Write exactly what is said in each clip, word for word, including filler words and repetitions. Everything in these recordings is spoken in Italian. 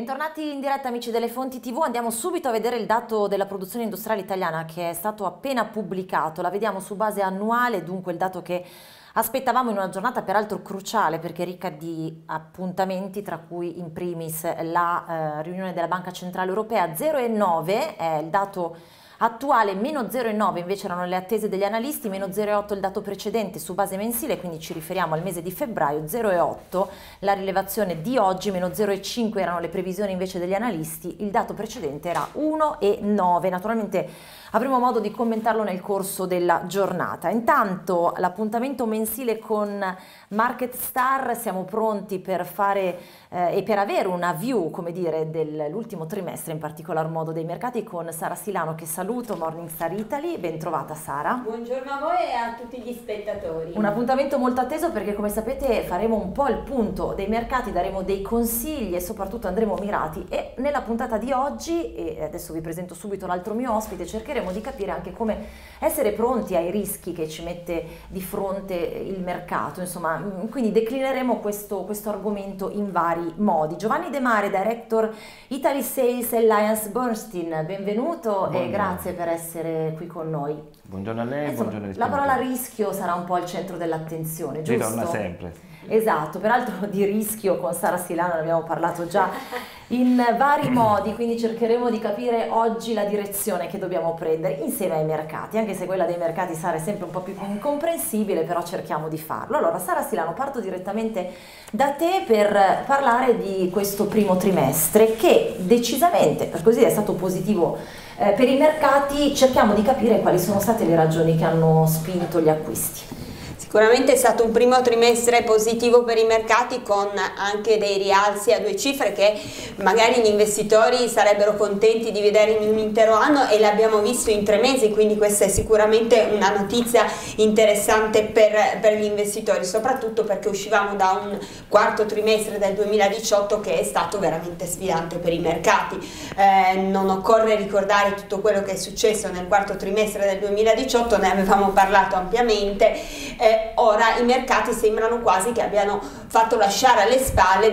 Bentornati in diretta amici delle Fonti tivù, andiamo subito a vedere il dato della produzione industriale italiana che è stato appena pubblicato, la vediamo su base annuale, dunque il dato che aspettavamo in una giornata peraltro cruciale perché ricca di appuntamenti, tra cui in primis la eh, riunione della Banca Centrale Europea. Zero virgola nove è il dato attuale, meno zero virgola nove invece erano le attese degli analisti, meno zero virgola otto il dato precedente su base mensile, quindi ci riferiamo al mese di febbraio, zero virgola otto la rilevazione di oggi, meno zero virgola cinque erano le previsioni invece degli analisti, il dato precedente era uno virgola nove. Naturalmente avremo modo di commentarlo nel corso della giornata. Intanto l'appuntamento mensile con Market Star, siamo pronti per fare eh, e per avere una view, come dire, dell'ultimo trimestre, in particolar modo dei mercati, con Sara Silano che saluto, Morningstar Italy. Ben trovata Sara. Buongiorno a voi e a tutti gli spettatori. Un appuntamento molto atteso perché, come sapete, faremo un po' il punto dei mercati, daremo dei consigli e soprattutto andremo mirati, e nella puntata di oggi, e adesso vi presento subito l'altro mio ospite, cercheremo di capire anche come essere pronti ai rischi che ci mette di fronte il mercato, insomma, quindi declineremo questo, questo argomento in vari modi. Giovanni De Mare, Director Italy Sales Alliance Bernstein, benvenuto. Buongiorno. E grazie per essere qui con noi. Buongiorno a lei, insomma, buongiorno a la parola rischio sarà un po' al centro dell'attenzione, giusto? Ritorna sempre. Esatto, peraltro di rischio con Sara Silano ne abbiamo parlato già in vari modi, quindi cercheremo di capire oggi la direzione che dobbiamo prendere insieme ai mercati, anche se quella dei mercati, Sara, è sempre un po' più incomprensibile, però cerchiamo di farlo. Allora, Sara Silano, parto direttamente da te per parlare di questo primo trimestre che decisamente, per così dire, è stato positivo eh, per i mercati. Cerchiamo di capire quali sono state le ragioni che hanno spinto gli acquisti. Sicuramente è stato un primo trimestre positivo per i mercati, con anche dei rialzi a due cifre che magari gli investitori sarebbero contenti di vedere in un intero anno, e l'abbiamo visto in tre mesi, quindi questa è sicuramente una notizia interessante per, per gli investitori, soprattutto perché uscivamo da un quarto trimestre del duemiladiciotto che è stato veramente sfidante per i mercati. Eh, non occorre ricordare tutto quello che è successo nel quarto trimestre del duemiladiciotto, ne avevamo parlato ampiamente. Eh, Ora i mercati sembrano quasi che abbiano fatto lasciare alle spalle,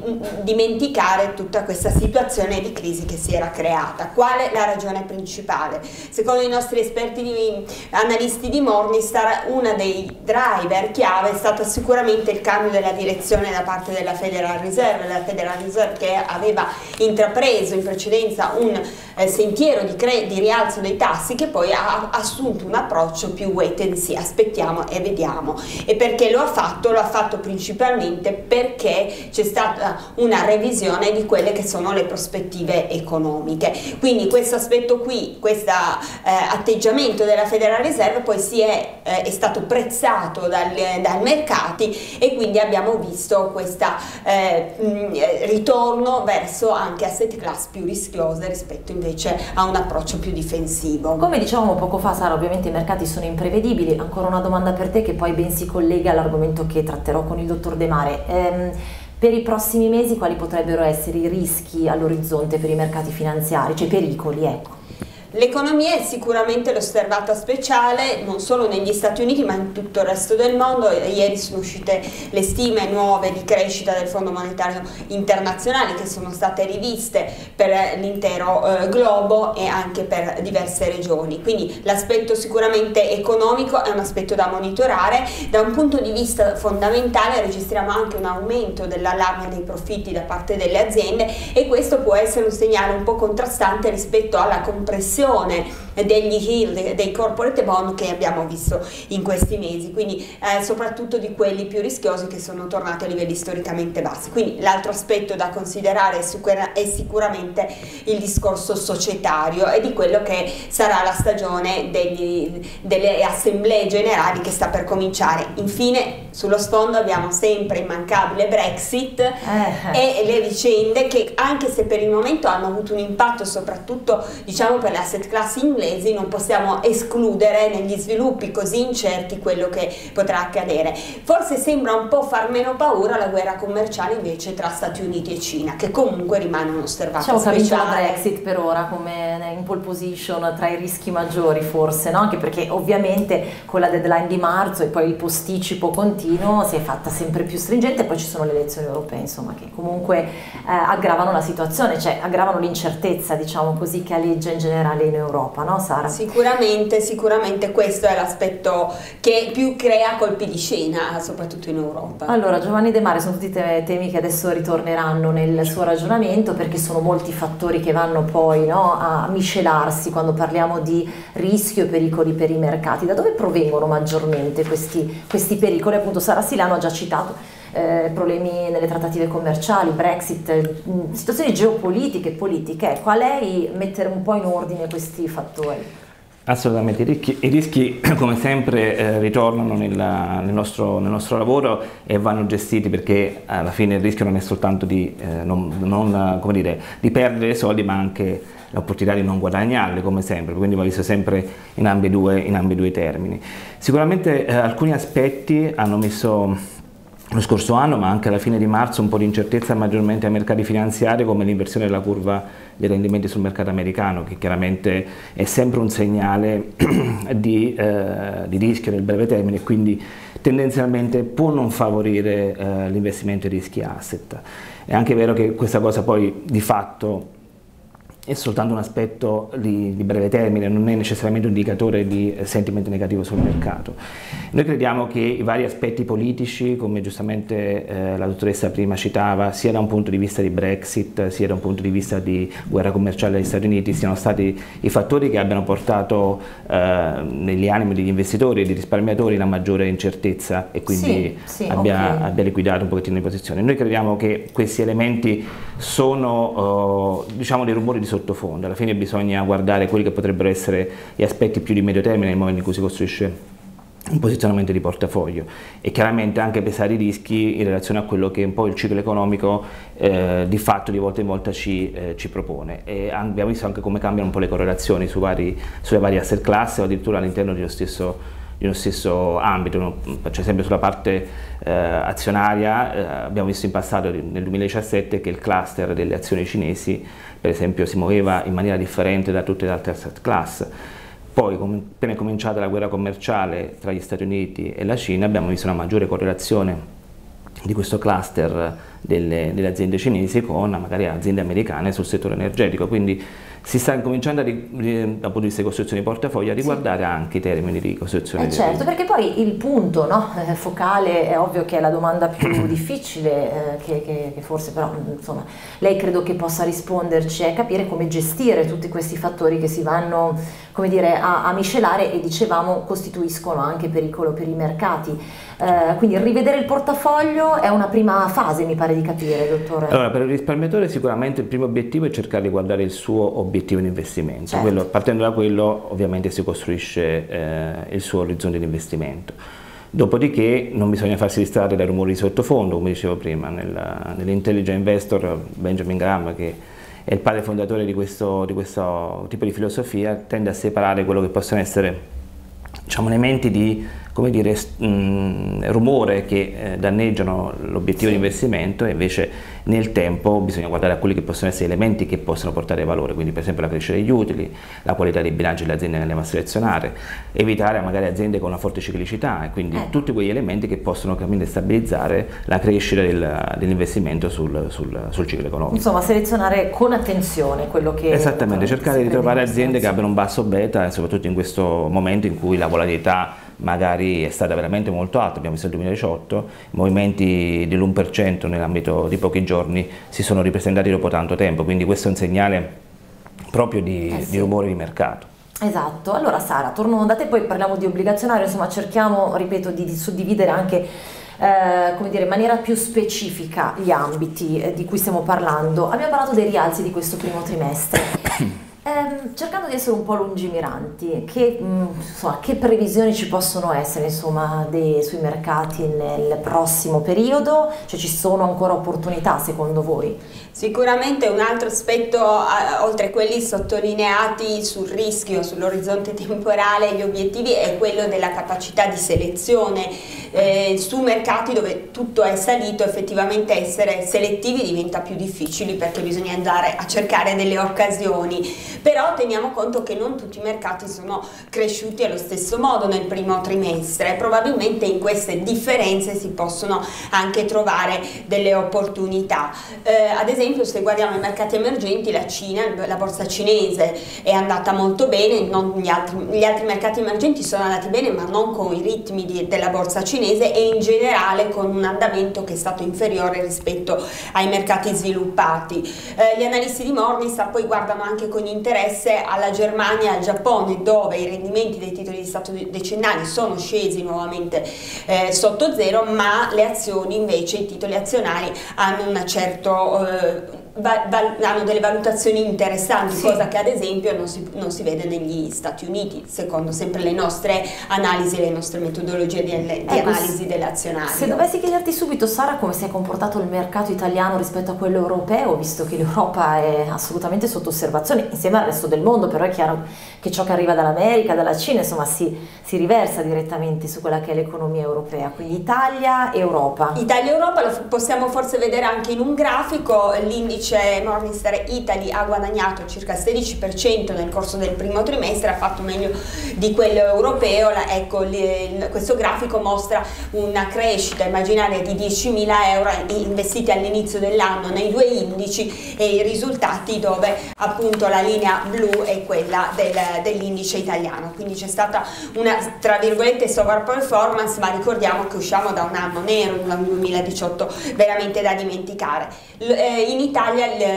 dimenticare tutta questa situazione di crisi che si era creata. Qual è la ragione principale? Secondo i nostri esperti di, analisti di Morningstar, uno dei driver chiave è stato sicuramente il cambio della direzione da parte della Federal Reserve, la Federal Reserve che aveva intrapreso in precedenza un eh, sentiero di, di rialzo dei tassi, che poi ha assunto un approccio più wait and see, aspettiamo e vediamo. E perché lo ha fatto? Lo ha fatto principalmente perché c'è stata una revisione di quelle che sono le prospettive economiche. Quindi questo aspetto qui, questo eh, atteggiamento della Federal Reserve poi si è, eh, è stato prezzato dal, dai mercati, e quindi abbiamo visto questo eh, ritorno verso anche asset class più rischiose rispetto invece a un approccio più difensivo. Come dicevamo poco fa, Sara, ovviamente i mercati sono imprevedibili. Ancora una domanda per te che poi ben si collega all'argomento che tratterò con il dottor De Mare. Ehm, per i prossimi mesi quali potrebbero essere i rischi all'orizzonte per i mercati finanziari, cioè i pericoli, ecco? L'economia è sicuramente l'osservata speciale, non solo negli Stati Uniti ma in tutto il resto del mondo. Ieri sono uscite le stime nuove di crescita del Fondo Monetario Internazionale, che sono state riviste per l'intero eh, globo e anche per diverse regioni. Quindi l'aspetto sicuramente economico è un aspetto da monitorare. Da un punto di vista fondamentale registriamo anche un aumento dell'allarme dei profitti da parte delle aziende, e questo può essere un segnale un po' contrastante rispetto alla compressione degli yield dei corporate bond che abbiamo visto in questi mesi, quindi eh, soprattutto di quelli più rischiosi che sono tornati a livelli storicamente bassi. Quindi l'altro aspetto da considerare è sicuramente il discorso societario e di quello che sarà la stagione degli, delle assemblee generali che sta per cominciare. Infine, sullo sfondo abbiamo sempre immancabile Brexit eh. e le vicende che, anche se per il momento hanno avuto un impatto soprattutto diciamo per le asset class inglesi, inglesi, non possiamo escludere negli sviluppi così incerti quello che potrà accadere. Forse sembra un po' far meno paura la guerra commerciale invece tra Stati Uniti e Cina, che comunque rimane un osservato diciamo speciale. Diciamo che ha vinto la Brexit per ora come in pole position tra i rischi maggiori forse, no? Anche perché ovviamente con la deadline di marzo e poi il posticipo continuo si è fatta sempre più stringente, e poi ci sono le elezioni europee, insomma, che comunque eh, aggravano la situazione, cioè aggravano l'incertezza, diciamo così, che aleggia in generale in Europa, no Sara? Sicuramente, sicuramente questo è l'aspetto che più crea colpi di scena, soprattutto in Europa. Allora, Giovanni De Mare, sono tutti te temi che adesso ritorneranno nel suo ragionamento, perché sono molti fattori che vanno poi, no, a miscelarsi quando parliamo di rischio e pericoli per i mercati. Da dove provengono maggiormente questi, questi pericoli? Appunto Sara Silano ha già citato Eh, problemi nelle trattative commerciali, Brexit, eh, situazioni geopolitiche e politiche. Ecco, a lei mettere un po' in ordine questi fattori. Assolutamente, i rischi, i rischi come sempre eh, ritornano nella, nel, nostro, nel nostro lavoro e vanno gestiti, perché alla fine il rischio non è soltanto di, eh, non, non, come dire, di perdere soldi, ma anche l'opportunità di non guadagnarli, come sempre, quindi va visto sempre in ambedue, in ambedue i termini. Sicuramente eh, alcuni aspetti hanno messo lo scorso anno, ma anche alla fine di marzo, un po' di incertezza maggiormente ai mercati finanziari, come l'inversione della curva dei rendimenti sul mercato americano, che chiaramente è sempre un segnale di, eh, di rischio nel breve termine, e quindi tendenzialmente può non favorire eh, l'investimento in rischi asset. È anche vero che questa cosa poi di fatto è soltanto un aspetto di, di breve termine, non è necessariamente un indicatore di sentimento negativo sul mercato. Noi crediamo che i vari aspetti politici, come giustamente eh, la dottoressa prima citava, sia da un punto di vista di Brexit, sia da un punto di vista di guerra commerciale agli Stati Uniti, siano stati i fattori che abbiano portato eh, negli animi degli investitori e dei risparmiatori la maggiore incertezza, e quindi sì, sì, abbia, okay. abbia liquidato un pochettino le posizioni. Noi crediamo che questi elementi sono uh, diciamo dei rumori di sottofondo. Alla fine bisogna guardare quelli che potrebbero essere gli aspetti più di medio termine nel momento in cui si costruisce un posizionamento di portafoglio, e chiaramente anche pesare i rischi in relazione a quello che un po' il ciclo economico eh, di fatto di volta in volta ci, eh, ci propone. E abbiamo visto anche come cambiano un po' le correlazioni su vari, sulle varie asset class, o addirittura all'interno dello stesso, di uno stesso ambito. No? Cioè, sempre sulla parte eh, azionaria eh, abbiamo visto in passato, nel duemiladiciassette, che il cluster delle azioni cinesi per esempio si muoveva in maniera differente da tutte le altre asset class. Poi, appena è cominciata la guerra commerciale tra gli Stati Uniti e la Cina, abbiamo visto una maggiore correlazione di questo cluster delle, delle aziende cinesi con magari aziende americane sul settore energetico, quindi si sta cominciando a, dal punto di vista di costruzione di portafoglio, a riguardare sì. anche i termini di costruzione. Eh certo, perché poi il punto, no, eh, focale è ovvio che è la domanda più difficile, eh, che, che, che forse però insomma lei credo che possa risponderci, è capire come gestire tutti questi fattori che si vanno, come dire, a, a miscelare e dicevamo costituiscono anche pericolo per i mercati. Eh, quindi rivedere il portafoglio è una prima fase, mi pare di capire, dottore. Allora, per il risparmiatore sicuramente il primo obiettivo è cercare di guardare il suo obiettivo di investimento. Certo. Quello, partendo da quello ovviamente si costruisce eh, il suo orizzonte di investimento. Dopodiché non bisogna farsi distrarre dai rumori di sottofondo, come dicevo prima, nell'Intelligent Investor Benjamin Graham, che è il padre fondatore di questo, di questo tipo di filosofia, tende a separare quello che possono essere, diciamo, elementi di, come dire, mh, rumore che eh, danneggiano l'obiettivo sì. di investimento, e invece nel tempo bisogna guardare a quelli che possono essere elementi che possono portare valore, quindi per esempio la crescita degli utili, la qualità dei bilanci delle aziende che andiamo a selezionare, evitare magari aziende con una forte ciclicità, e quindi eh. tutti quegli elementi che possono stabilizzare la crescita del, dell'investimento sul, sul, sul ciclo economico. Insomma, selezionare con attenzione quello che... Esattamente, cercare di trovare aziende che abbiano un basso beta, e soprattutto in questo momento in cui la volatilità magari è stata veramente molto alta. Abbiamo visto il duemiladiciotto, movimenti dell'uno per cento nell'ambito di pochi giorni si sono ripresentati dopo tanto tempo, quindi questo è un segnale proprio di, eh sì. di rumore di mercato. Esatto. Allora Sara, torno da te, poi parliamo di obbligazionario, insomma cerchiamo, ripeto, di, di suddividere anche eh, come dire, in maniera più specifica gli ambiti eh, di cui stiamo parlando. Abbiamo parlato dei rialzi di questo primo trimestre. Ehm, cercando di essere un po' lungimiranti, che, mh, insomma, che previsioni ci possono essere insomma, dei, sui mercati nel prossimo periodo? Cioè ci sono ancora opportunità secondo voi? Sicuramente un altro aspetto, eh, oltre a quelli sottolineati sul rischio, sull'orizzonte temporale e gli obiettivi, è quello della capacità di selezione. Eh, su mercati dove tutto è salito, effettivamente essere selettivi diventa più difficile perché bisogna andare a cercare delle occasioni, però teniamo conto che non tutti i mercati sono cresciuti allo stesso modo nel primo trimestre, probabilmente in queste differenze si possono anche trovare delle opportunità. Eh, ad esempio, se guardiamo i mercati emergenti, la Cina, la borsa cinese è andata molto bene, non gli, altri, gli altri mercati emergenti sono andati bene, ma non con i ritmi di, della borsa cinese e in generale con un andamento che è stato inferiore rispetto ai mercati sviluppati. Eh, gli analisti di Morningstar poi guardano anche con interesse alla Germania e al Giappone, dove i rendimenti dei titoli di Stato decennali sono scesi nuovamente eh, sotto zero, ma le azioni invece, i titoli azionari hanno un certo eh, hanno delle valutazioni interessanti, sì. Cosa che ad esempio non si, non si vede negli Stati Uniti, secondo sempre le nostre analisi, le nostre metodologie di, di ecco, analisi dell'azionario. Se dovessi chiederti subito, Sara, come si è comportato il mercato italiano rispetto a quello europeo, visto che l'Europa è assolutamente sotto osservazione insieme al resto del mondo, però è chiaro che ciò che arriva dall'America, dalla Cina, insomma si, si riversa direttamente su quella che è l'economia europea, quindi Italia e Europa. Italia e Europa lo possiamo forse vedere anche in un grafico, l'indice Morningstar Italy ha guadagnato circa il sedici per cento nel corso del primo trimestre, ha fatto meglio di quello europeo. La, ecco, li, questo grafico mostra una crescita immaginaria di diecimila euro investiti all'inizio dell'anno nei due indici e i risultati dove appunto la linea blu è quella del, dell'indice italiano, quindi c'è stata una tra virgolette sovraperformance, ma ricordiamo che usciamo da un anno nero, un duemiladiciotto veramente da dimenticare. L, eh, in Italia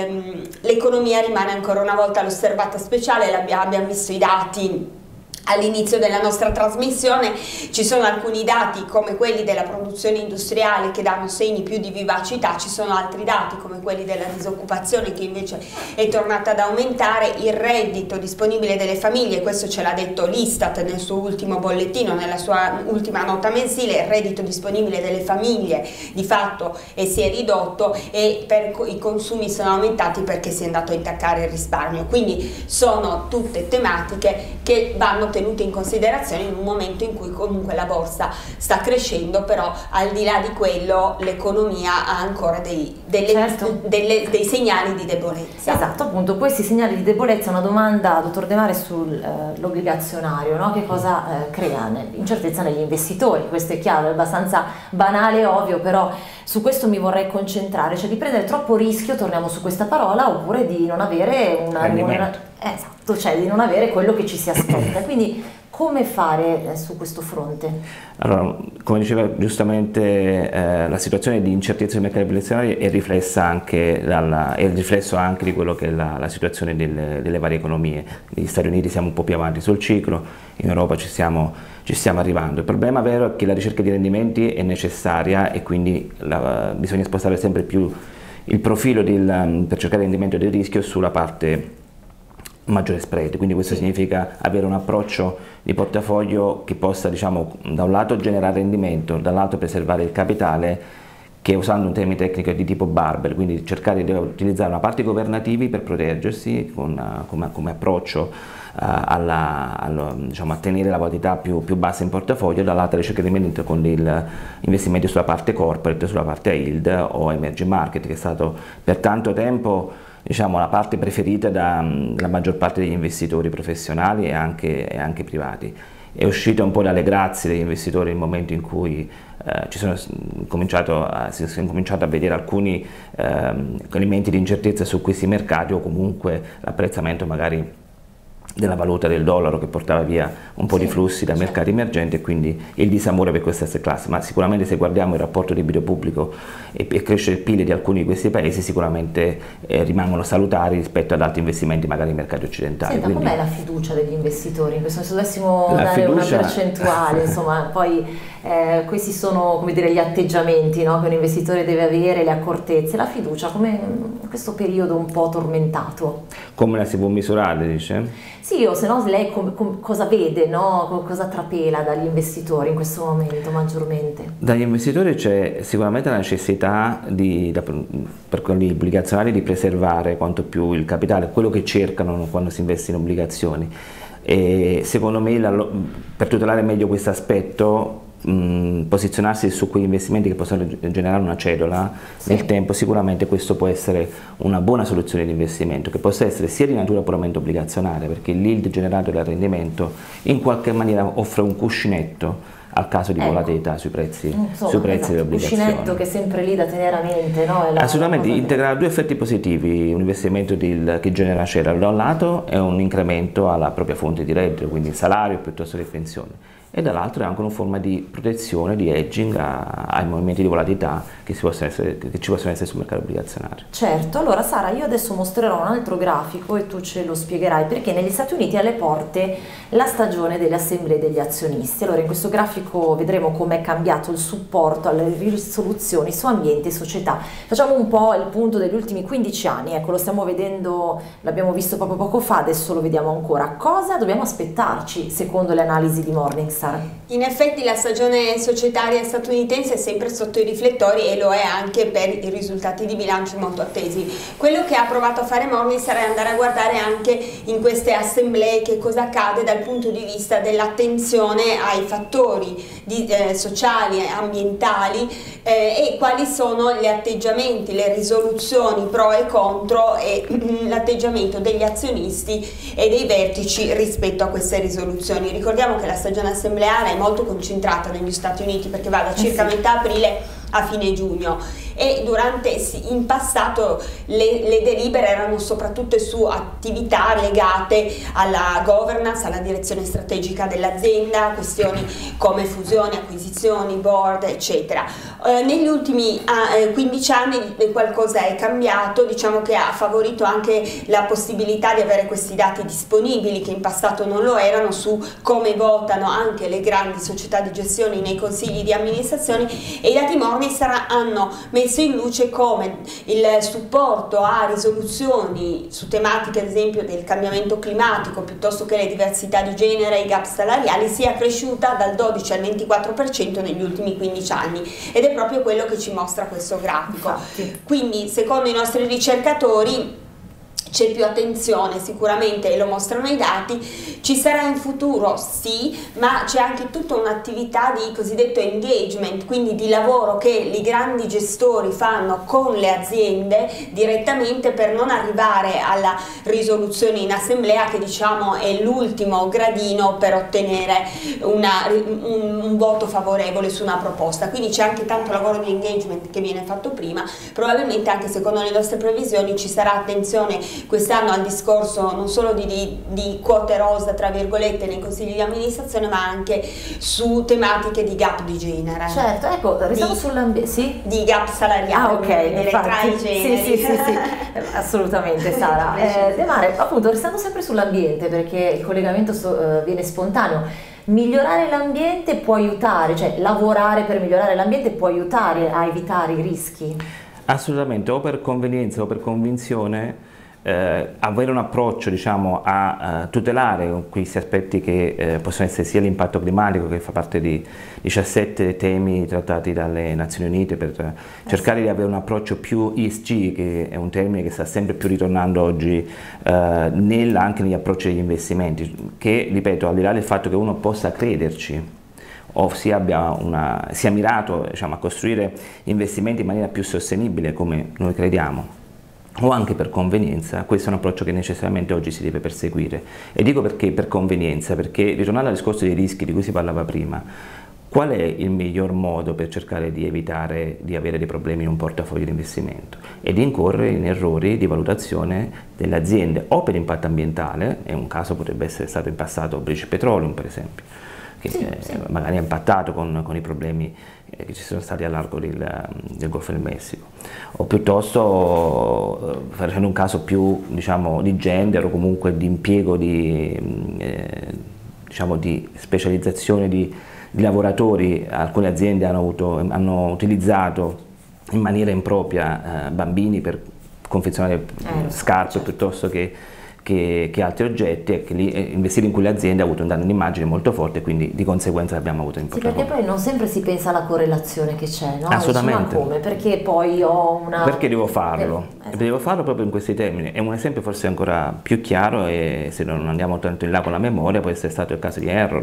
l'economia rimane ancora una volta l'osservata speciale, abbiamo visto i dati all'inizio della nostra trasmissione, ci sono alcuni dati come quelli della produzione industriale che danno segni più di vivacità, ci sono altri dati come quelli della disoccupazione che invece è tornata ad aumentare, il reddito disponibile delle famiglie, questo ce l'ha detto l'Istat nel suo ultimo bollettino, nella sua ultima nota mensile, il reddito disponibile delle famiglie di fatto e si è ridotto e per i consumi sono aumentati perché si è andato a intaccare il risparmio, quindi sono tutte tematiche che vanno tenute in considerazione in un momento in cui comunque la borsa sta crescendo, però al di là di quello l'economia ha ancora dei, delle, certo. delle, dei segnali di debolezza. Esatto, appunto, questi segnali di debolezza, una domanda, dottor De Mare, sull'obbligazionario, eh, no? Che cosa eh, crea? Incertezza negli investitori, questo è chiaro, è abbastanza banale e ovvio, però su questo mi vorrei concentrare, cioè di prendere troppo rischio, torniamo su questa parola, oppure di non avere una remunerazione. Esatto, cioè di non avere quello che ci si aspetta. Quindi come fare eh, su questo fronte? Allora, come diceva giustamente, eh, la situazione di incertezza dei mercati azionari è riflessa anche dalla, è il riflesso anche di quello che è la, la situazione delle, delle varie economie. Negli Stati Uniti siamo un po' più avanti sul ciclo, in Europa ci stiamo, ci stiamo arrivando. Il problema vero è che la ricerca di rendimenti è necessaria e quindi la, bisogna spostare sempre più il profilo del, per cercare il rendimento del rischio sulla parte maggiore spread, quindi questo significa avere un approccio di portafoglio che possa, diciamo, da un lato generare rendimento, dall'altro preservare il capitale, che usando un termine tecnico di tipo barbell, quindi cercare di utilizzare una parte governativi per proteggersi con, uh, come, come approccio uh, alla, alla, diciamo, a tenere la volatilità più, più bassa in portafoglio, dall'altra ricerca di rendimento con il investimento sulla parte corporate, sulla parte yield o emerging market, che è stato per tanto tempo, diciamo, la parte preferita dalla maggior parte degli investitori professionali e anche, e anche privati. È uscita un po' dalle grazie degli investitori nel momento in cui eh, ci sono cominciato a, si è cominciato a vedere alcuni eh, elementi di incertezza su questi mercati, o comunque l'apprezzamento magari della valuta del dollaro che portava via un po' sì, di flussi dai certo. mercati emergenti e quindi il disamore per questa asset class, ma sicuramente se guardiamo il rapporto debito pubblico e, e cresce il P I L di alcuni di questi paesi sicuramente eh, rimangono salutari rispetto ad altri investimenti magari nei mercati occidentali. Senta, quindi, com'è la fiducia degli investitori? In questo senso dovessimo dare fiducia... una percentuale, insomma, poi eh, questi sono come dire gli atteggiamenti, no, che un investitore deve avere, le accortezze, la fiducia, come in questo periodo un po' tormentato. Come la si può misurare, dice? Sì, o se no lei com, com, cosa vede, no? Cosa trapela dagli investitori in questo momento maggiormente? Dagli investitori c'è sicuramente la necessità di, da, per quelli obbligazionari di preservare quanto più il capitale, quello che cercano quando si investe in obbligazioni. E secondo me la, per tutelare meglio questo aspetto, mh, posizionarsi su quegli investimenti che possono generare una cedola sì. nel tempo, sicuramente questo può essere una buona soluzione di investimento, che possa essere sia di natura puramente obbligazionaria, perché il yield generato dal rendimento in qualche maniera offre un cuscinetto al caso di ecco. volatilità sui prezzi, Insomma, sui prezzi esatto, delle obbligazioni. Un cuscinetto che è sempre lì da tenere a mente, no? È la, Assolutamente, la integra due effetti positivi: un investimento di, che genera share da un lato e un incremento alla propria fonte di reddito, quindi salario piuttosto che pensione, e dall'altro è anche una forma di protezione, di hedging a, ai movimenti di volatilità che, si possono essere, che ci possono essere sul mercato obbligazionario. Certo, allora Sara, io adesso mostrerò un altro grafico e tu ce lo spiegherai, perché negli Stati Uniti è alle porte la stagione delle assemblee degli azionisti. Allora in questo grafico vedremo come è cambiato il supporto alle risoluzioni su ambiente e società. Facciamo un po' il punto degli ultimi quindici anni, ecco, lo stiamo vedendo, l'abbiamo visto proprio poco fa, adesso lo vediamo ancora. Cosa dobbiamo aspettarci secondo le analisi di Morningstar? In effetti la stagione societaria statunitense è sempre sotto i riflettori e lo è anche per i risultati di bilancio molto attesi. Quello che ha provato a fare Morningstar è andare a guardare anche in queste assemblee che cosa accade dal punto di vista dell'attenzione ai fattori di, eh, sociali e ambientali eh, e quali sono gli atteggiamenti, le risoluzioni pro e contro e l'atteggiamento degli azionisti e dei vertici rispetto a queste risoluzioni. Ricordiamo che la stagione assembleare è molto concentrata negli Stati Uniti perché va da circa eh sì. metà aprile a fine giugno e durante in passato le, le delibere erano soprattutto su attività legate alla governance, alla direzione strategica dell'azienda, questioni come fusioni, acquisizioni, board eccetera. Eh, negli ultimi eh, quindici anni qualcosa è cambiato, diciamo che ha favorito anche la possibilità di avere questi dati disponibili che in passato non lo erano su come votano anche le grandi società di gestione nei consigli di amministrazione, e i dati Morningstar hanno messo in luce come il supporto a risoluzioni su tematiche ad esempio del cambiamento climatico piuttosto che le diversità di genere e i gap salariali sia cresciuta dal dodici al ventiquattro per cento negli ultimi quindici anni, ed è proprio quello che ci mostra questo grafico. Infatti. Quindi secondo i nostri ricercatori c'è più attenzione sicuramente, e lo mostrano i dati, ci sarà in futuro sì, ma c'è anche tutta un'attività di cosiddetto engagement, quindi di lavoro che i grandi gestori fanno con le aziende direttamente per non arrivare alla risoluzione in assemblea, che diciamo è l'ultimo gradino per ottenere una, un, un voto favorevole su una proposta. Quindi c'è anche tanto lavoro di engagement che viene fatto prima. Probabilmente anche secondo le nostre previsioni ci sarà attenzione quest'anno al discorso non solo di, di, di quote rosa tra virgolette nei consigli di amministrazione, ma anche su tematiche di gap di genere. Certo, ecco, restiamo sull'ambiente, sì? Di gap salariale, ah, okay, dire, tra i generi. Sì, sì, sì, sì. Assolutamente Sara. Eh, De Mare, appunto, restando sempre sull'ambiente, perché il collegamento so, uh, viene spontaneo. Migliorare l'ambiente può aiutare, cioè lavorare per migliorare l'ambiente può aiutare a evitare i rischi? Assolutamente, o per convenienza o per convinzione. Eh, avere un approccio, diciamo, a, a tutelare questi aspetti che eh, possono essere sia l'impatto climatico, che fa parte di diciassette temi trattati dalle Nazioni Unite, per eh, cercare di avere un approccio più E S G, che è un termine che sta sempre più ritornando oggi eh, nel, anche negli approcci agli investimenti, che, ripeto, al di là del fatto che uno possa crederci o si abbia una, sia mirato, diciamo, a costruire investimenti in maniera più sostenibile come noi crediamo, o anche per convenienza, questo è un approccio che necessariamente oggi si deve perseguire. E dico perché per convenienza, perché ritornando al discorso dei rischi di cui si parlava prima, qual è il miglior modo per cercare di evitare di avere dei problemi in un portafoglio di investimento e di incorrere in errori di valutazione delle aziende o per impatto ambientale, e un caso potrebbe essere stato in passato British Petroleum per esempio, che sì, eh, sì. magari ha impattato con, con i problemi eh, che ci sono stati a largo del, del Golfo del Messico, o piuttosto eh, facendo un caso più, diciamo, di gender o comunque di impiego di, eh, diciamo, di specializzazione di di lavoratori. Alcune aziende hanno, avuto, hanno utilizzato in maniera impropria eh, bambini per confezionare eh, scarpe certo. piuttosto che, che, che altri oggetti, e che lì, eh, investire in quelle aziende ha avuto un danno d'immagine molto forte, e quindi di conseguenza l'abbiamo avuto in portafoglio. Sì, perché poi non sempre si pensa alla correlazione che c'è, no? Assolutamente. Ma come? Perché poi ho una... Perché devo farlo? Eh, esatto. Devo farlo proprio in questi termini. E un esempio forse ancora più chiaro, e se non andiamo tanto in là con la memoria, può essere stato il caso di Enron,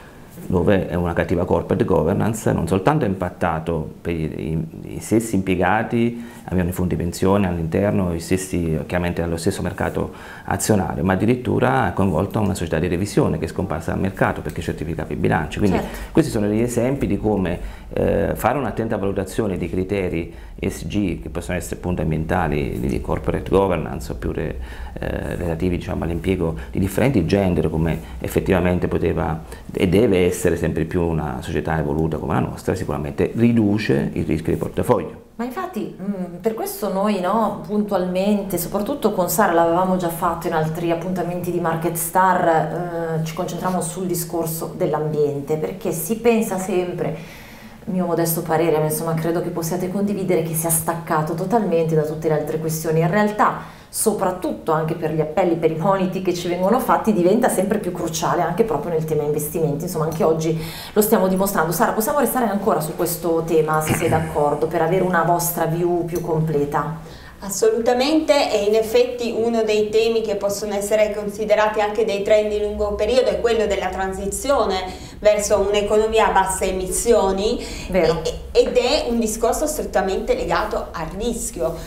dove una cattiva corporate governance non soltanto ha impattato per i, i stessi impiegati, avevano i fondi pensione all'interno, i stessi, chiaramente allo stesso mercato azionario, ma addirittura ha coinvolto una società di revisione che è scomparsa dal mercato perché certificava i bilanci. Quindi certo. questi sono degli esempi di come eh, fare un'attenta valutazione di criteri E S G, che possono essere appunto ambientali, di corporate governance, oppure eh, relativi, diciamo, all'impiego di differenti gender, come effettivamente poteva e deve essere sempre più una società evoluta come la nostra, sicuramente riduce il rischio di portafoglio. Ma infatti mh, per questo noi, no, puntualmente, soprattutto con Sara, l'avevamo già fatto in altri appuntamenti di Market Star, eh, ci concentriamo sul discorso dell'ambiente, perché si pensa sempre, mio modesto parere, ma insomma credo che possiate condividere, che sia staccato totalmente da tutte le altre questioni. In realtà, soprattutto anche per gli appelli, per i moniti che ci vengono fatti, diventa sempre più cruciale anche proprio nel tema investimenti. Insomma, anche oggi lo stiamo dimostrando. Sara, possiamo restare ancora su questo tema, se sei d'accordo, per avere una vostra view più completa? Assolutamente, e in effetti uno dei temi che possono essere considerati anche dei trend di lungo periodo è quello della transizione verso un'economia a basse emissioni, Vero. ed è un discorso strettamente legato al rischio,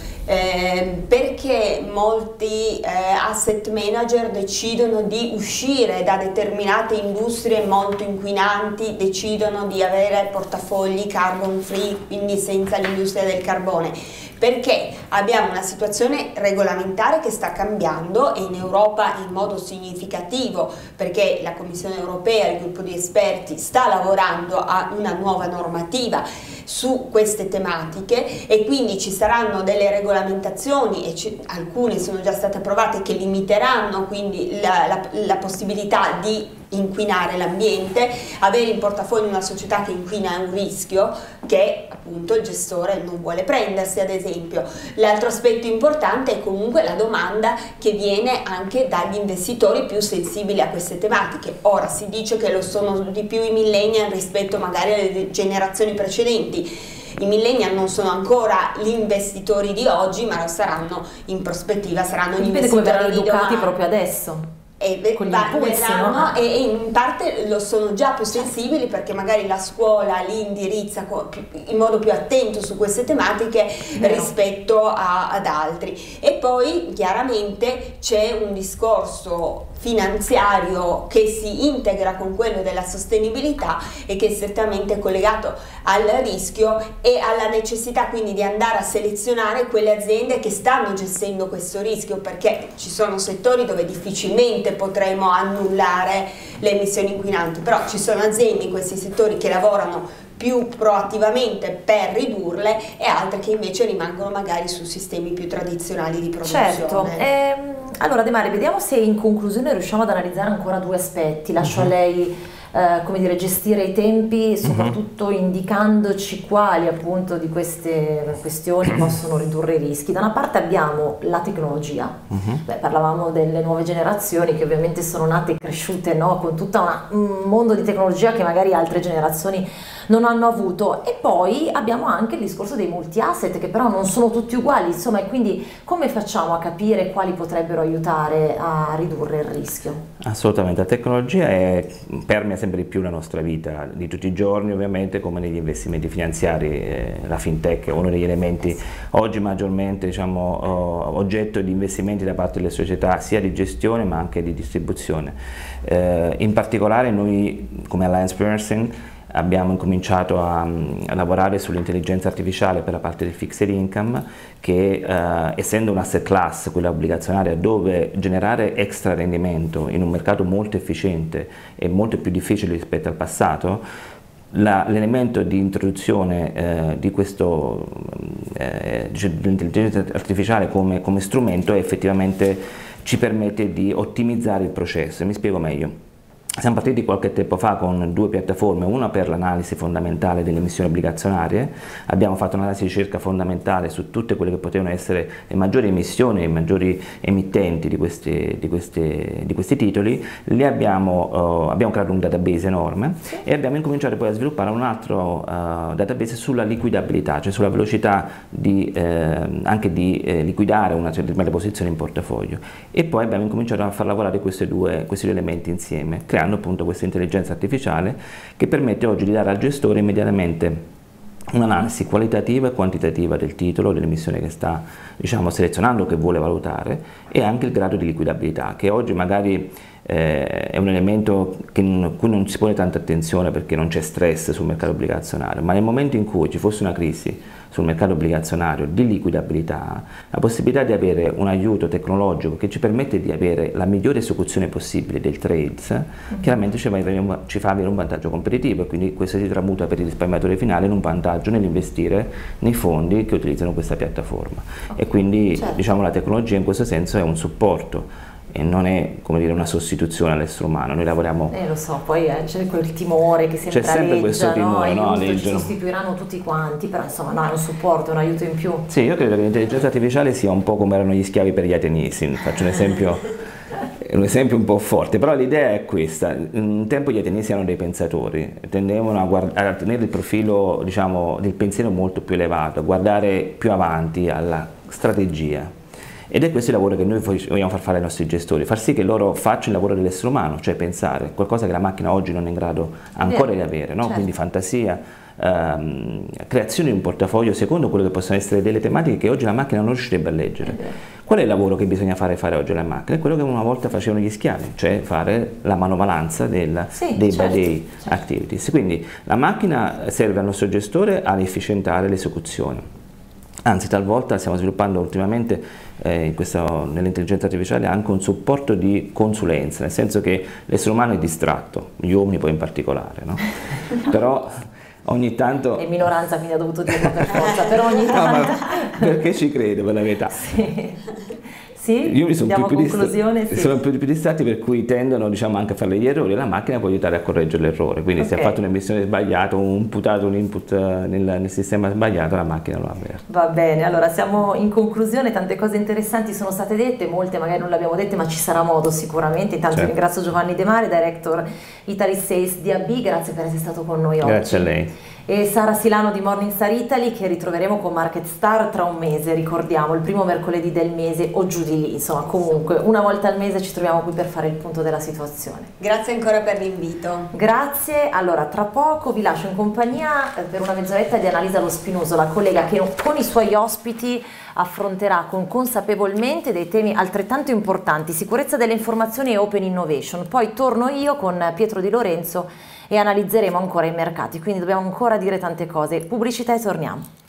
eh, perché molti eh, asset manager decidono di uscire da determinate industrie molto inquinanti, decidono di avere portafogli carbon free, quindi senza l'industria del carbone, perché abbiamo una situazione regolamentare che sta cambiando, e in Europa in modo significativo, perché la Commissione europea, il gruppo di esperti, sta lavorando a una nuova normativa su queste tematiche, e quindi ci saranno delle regolamentazioni, e ci, alcune sono già state approvate, che limiteranno quindi la, la, la possibilità di inquinare l'ambiente. Avere in portafoglio una società che inquina è un rischio che appunto il gestore non vuole prendersi, ad esempio. L'altro aspetto importante è comunque la domanda che viene anche dagli investitori più sensibili a queste tematiche. Ora si dice che lo sono di più i millennial rispetto magari alle generazioni precedenti. I millennial non sono ancora gli investitori di oggi, ma lo saranno in prospettiva, saranno gli Dipende investitori come verranno di educati domani. proprio adesso. E, con gli impulsi, no? e, e in parte lo sono già più sensibili, perché magari la scuola li indirizza in modo più attento su queste tematiche Vero. rispetto a, ad altri. E poi chiaramente c'è un discorso finanziario che si integra con quello della sostenibilità e che è strettamente collegato al rischio e alla necessità quindi di andare a selezionare quelle aziende che stanno gestendo questo rischio, perché ci sono settori dove difficilmente potremo annullare le emissioni inquinanti, però ci sono aziende in questi settori che lavorano più proattivamente per ridurle, e altre che invece rimangono magari su sistemi più tradizionali di produzione. Certo. Ehm, allora De Mari, vediamo se in conclusione riusciamo ad analizzare ancora due aspetti. Lascio uh-huh. a lei eh, come dire, gestire i tempi, soprattutto uh-huh. indicandoci quali appunto di queste questioni possono ridurre i rischi. Da una parte abbiamo la tecnologia. Uh-huh. Beh, parlavamo delle nuove generazioni che ovviamente sono nate e cresciute, no, con tutto un mondo di tecnologia che magari altre generazioni non hanno avuto. E poi abbiamo anche il discorso dei multi-asset, che però non sono tutti uguali, insomma, e quindi come facciamo a capire quali potrebbero aiutare a ridurre il rischio? Assolutamente, la tecnologia è, permea sempre di più la nostra vita di tutti i giorni, ovviamente, come negli investimenti finanziari. Eh, la fintech è uno degli elementi oggi maggiormente, diciamo, oggetto di investimenti da parte delle società, sia di gestione ma anche di distribuzione. Eh, in particolare noi come Alliancepersons abbiamo incominciato a, a lavorare sull'intelligenza artificiale per la parte del fixed income, che eh, essendo un asset class, quella obbligazionaria, dove generare extra rendimento in un mercato molto efficiente e molto più difficile rispetto al passato, l'elemento di introduzione eh, di questo eh, dell'intelligenza artificiale come, come strumento effettivamente ci permette di ottimizzare il processo. Mi spiego meglio. Siamo partiti qualche tempo fa con due piattaforme, una per l'analisi fondamentale delle emissioni obbligazionarie, abbiamo fatto un'analisi di ricerca fondamentale su tutte quelle che potevano essere le maggiori emissioni, i maggiori emittenti di questi, di questi, di questi titoli, li abbiamo, uh, abbiamo creato un database enorme e abbiamo incominciato poi a sviluppare un altro uh, database sulla liquidabilità, cioè sulla velocità di, eh, anche di eh, liquidare una determinata posizione in portafoglio, e poi abbiamo incominciato a far lavorare questi due, questi due elementi insieme, creando appunto questa intelligenza artificiale che permette oggi di dare al gestore immediatamente un'analisi qualitativa e quantitativa del titolo, dell'emissione che sta, diciamo, selezionando, che vuole valutare, e anche il grado di liquidabilità, che oggi magari eh, è un elemento che a cui non si pone tanta attenzione perché non c'è stress sul mercato obbligazionario, ma nel momento in cui ci fosse una crisi sul mercato obbligazionario di liquidabilità, la possibilità di avere un aiuto tecnologico che ci permette di avere la migliore esecuzione possibile del trades, mm-hmm. chiaramente ci, va, ci fa avere un vantaggio competitivo, e quindi questo si tramuta per il risparmiatore finale in un vantaggio nell'investire nei fondi che utilizzano questa piattaforma. Okay. E quindi certo. diciamo, la tecnologia in questo senso è un supporto e non è, come dire, una sostituzione all'essere umano. Noi lavoriamo... Eh, lo so, poi eh, c'è quel timore che sempre, c'è sempre questo timore, no? no? Ci sostituiranno tutti quanti, però insomma no, è un supporto, un aiuto in più. Sì, io credo che l'intelligenza artificiale sia un po' come erano gli schiavi per gli ateniesi, faccio un esempio, un esempio un po' forte, però l'idea è questa: un tempo gli ateniesi erano dei pensatori, tendevano a, guard- a tenere il profilo, diciamo, del pensiero molto più elevato, a guardare più avanti alla strategia. Ed è questo il lavoro che noi vogliamo far fare ai nostri gestori, far sì che loro facciano il lavoro dell'essere umano, cioè pensare, qualcosa che la macchina oggi non è in grado ancora di avere, no? Certo. Quindi fantasia, ehm, creazione di un portafoglio secondo quello che possono essere delle tematiche che oggi la macchina non riuscirebbe a leggere. Qual è il lavoro che bisogna fare, fare oggi alla macchina? È quello che una volta facevano gli schiavi, cioè fare la manovalanza del, sì, dei certo, day certo. activities. Quindi la macchina serve al nostro gestore ad efficientare l'esecuzione. Anzi, talvolta stiamo sviluppando ultimamente eh, nell'intelligenza artificiale anche un supporto di consulenza, nel senso che l'essere umano è distratto, gli uomini poi in particolare, no? Però ogni tanto... È minoranza, quindi ha dovuto dirlo per forza, però ogni tanto... No, ma perché ci credo, per la verità. Sì. Sì, io mi sono più, più, conclusione, distratti, sì. sono più, più distratti, per cui tendono, diciamo, anche a fare gli errori, e la macchina può aiutare a correggere l'errore, quindi okay. se ha fatto un'emissione sbagliata, un imputato un input nel, nel sistema sbagliato, la macchina lo avverte. Va bene, allora siamo in conclusione, tante cose interessanti sono state dette, molte magari non le abbiamo dette, ma ci sarà modo sicuramente. Intanto certo. ringrazio Giovanni De Mare, Director Italy Sales di A B, grazie per essere stato con noi oggi. Grazie a lei. E Sara Silano di Morningstar Italy, che ritroveremo con Market Star tra un mese, ricordiamo, il primo mercoledì del mese o giù di lì, insomma comunque una volta al mese ci troviamo qui per fare il punto della situazione. Grazie ancora per l'invito. Grazie, allora tra poco vi lascio in compagnia per una mezz'oretta di Annalisa Lo Spinoso, la collega che con i suoi ospiti affronterà con consapevolmente dei temi altrettanto importanti, sicurezza delle informazioni e open innovation. Poi torno io con Pietro Di Lorenzo e analizzeremo ancora i mercati, quindi dobbiamo ancora dire tante cose. Pubblicità e torniamo.